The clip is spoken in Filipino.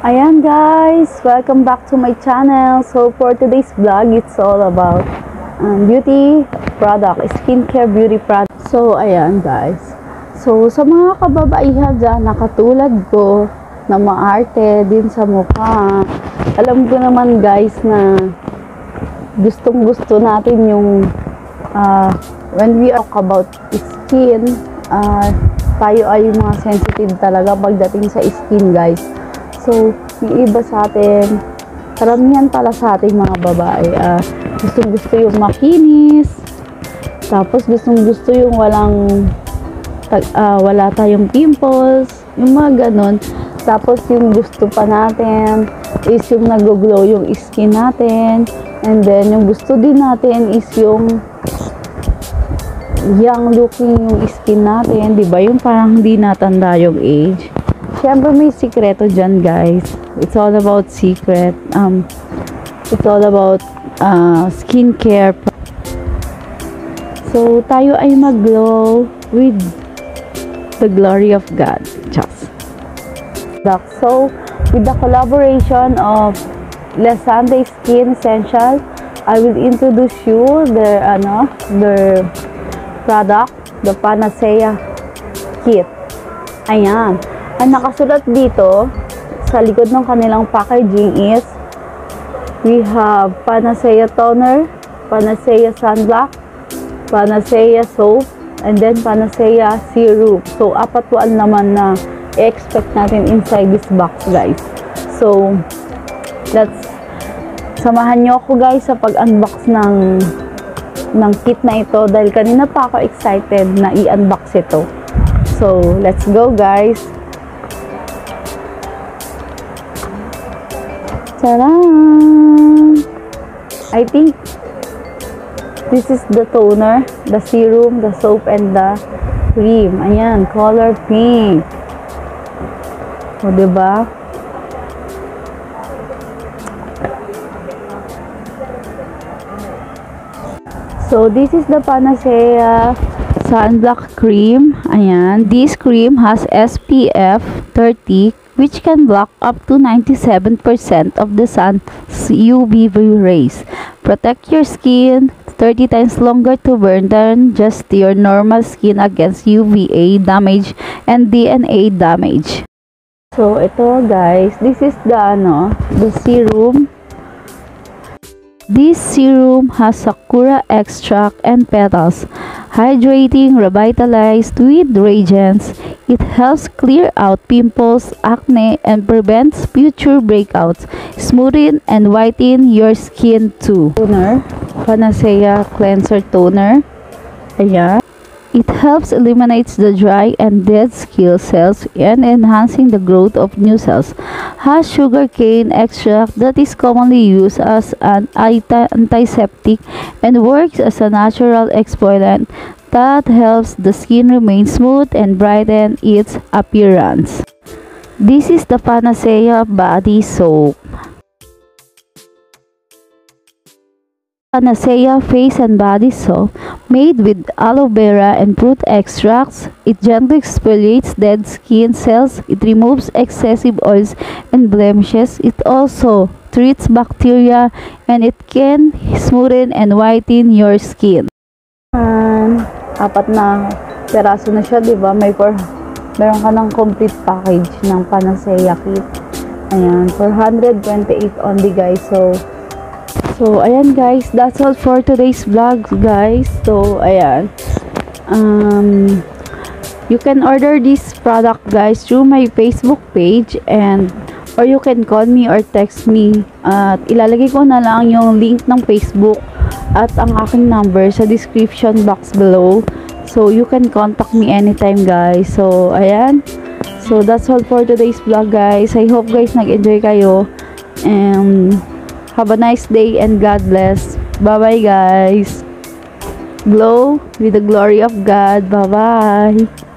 Ayan guys, welcome back to my channel. So for today's vlog, it's all about beauty product, skincare beauty product. So ayan guys, so sa mga kababaihan dyan na katulad ko na maarte din sa mukha, alam ko naman guys na gustong gusto natin yung when we talk about skin, tayo ay mga sensitive talaga pagdating sa skin guys. So, yung iba sa atin, karamihan pala sa ating mga babae, gustong-gusto yung makinis, tapos gustong-gusto yung wala tayong pimples, yung mga ganon. Tapos yung gusto pa natin is yung nag-glow yung skin natin, and then yung gusto din natin is yung young looking yung skin natin, di ba? Yung parang hindi natanda yung age. Siyempre may sikreto dyan guys. It's all about secret. It's all about skincare. So tayo ay mag-glow with the glory of God. Just. So with the collaboration of Lesande Skin Essential, I will introduce you their product, the Panacea Kit. Ayan. Ang nakasulat dito sa likod ng kanilang packaging is we have Panacea Toner, Panacea Sunblock, Panacea Soap, and then Panacea Serum. So, apat tuan naman na i-expect natin inside this box guys. So, samahan nyo ako guys sa pag-unbox ng kit na ito dahil kanina pa ako excited na i-unbox ito. So, let's go guys! Tadaan! I think this is the toner, the serum, the soap, and the cream. Ayan, color pink. O, diba? So, this is the Panacea Sunblock Cream. Ayan, this cream has SPF 30, which can block up to 97% of the sun's UV rays. Protect your skin 30 times longer to burn than just your normal skin against UVA damage and DNA damage. So, ito guys, this is the serum. This serum has sakura extract and petals, hydrating, revitalized with radiance. It helps clear out pimples, acne, and prevents future breakouts. Smoothen and whiten your skin too. Toner, Panacea Cleanser Toner. Ayan. It helps eliminate the dry and dead skin cells and enhancing the growth of new cells. Has sugarcane extract that is commonly used as an antiseptic and works as a natural exfoliant that helps the skin remain smooth and brighten its appearance. This is the Panacea Body Soap. Panacea Face and Body Soap, made with aloe vera and fruit extracts. It gently exfoliates dead skin cells. It removes excessive oils and blemishes. It also treats bacteria, and it can smoothen and whiten your skin. Apat na peraso na siya, diba? Meron ka ng complete package ng Panacea Kit. Ayan, 428 only guys. So, ayan guys, that's all for today's vlog guys. So, ayan. You can order this product guys through my Facebook page or you can call me or text me. At ilalagay ko na lang yung link ng Facebook at ang aking number sa description box below. So, you can contact me anytime guys. So, ayan. So, that's all for today's vlog guys. I hope guys nag-enjoy kayo. And have a nice day and God bless. Bye-bye guys. Glow with the glory of God. Bye-bye.